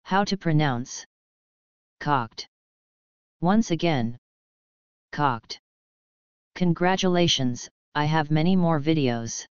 How to pronounce cocked. Once again, cocked. Congratulations, I have many more videos.